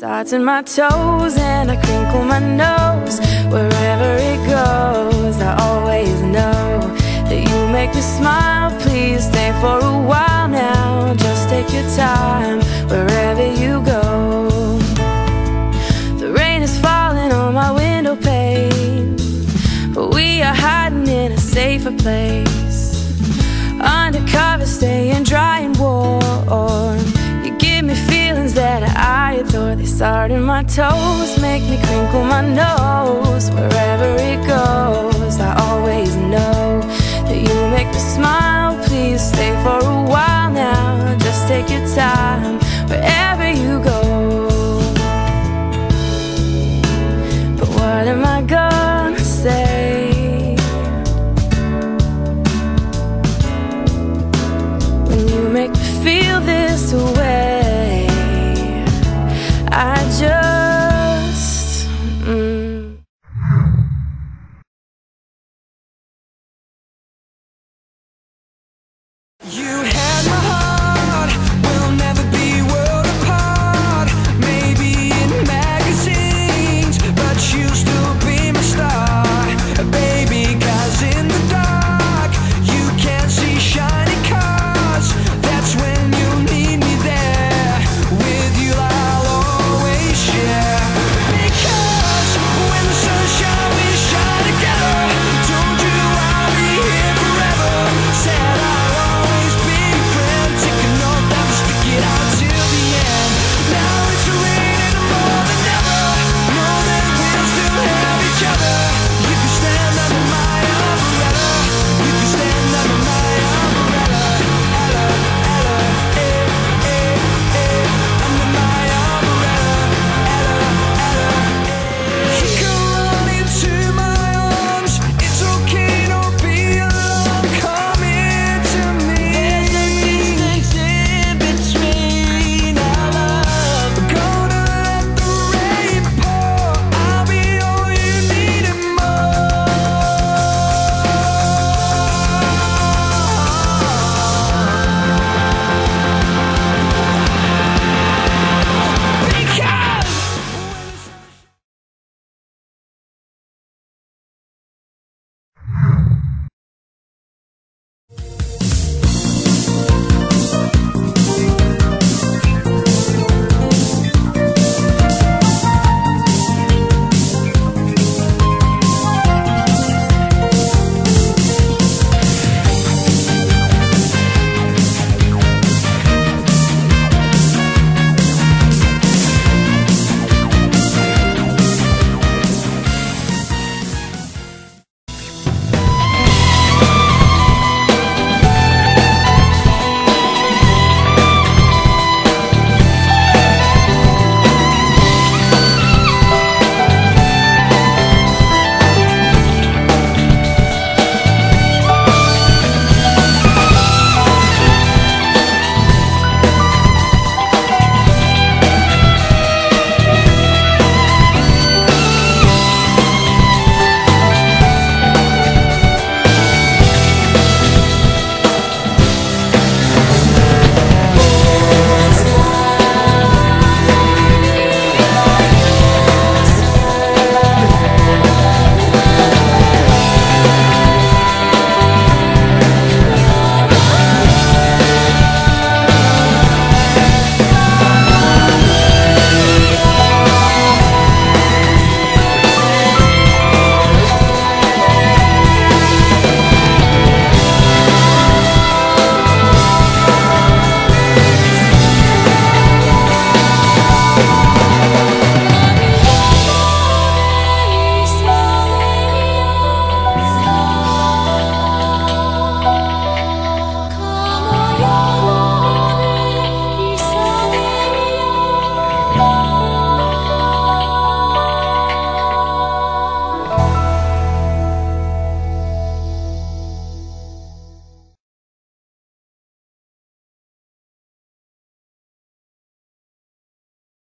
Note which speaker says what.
Speaker 1: Starts in my toes and I crinkle my nose. Wherever it goes, I always know that you make me smile. Please stay for a while now. Just take your time wherever you go. The rain is falling on my window pane, but we are hiding in a safer place. Undercover, staying dry and warm. You give me feelings that I adore. They start in my toes, make me crinkle my nose. Wherever it goes, I always know that you make me smile. Please stay for a while now. Just take your time wherever you go. But what am I gonna say when you make me feel this way? I just You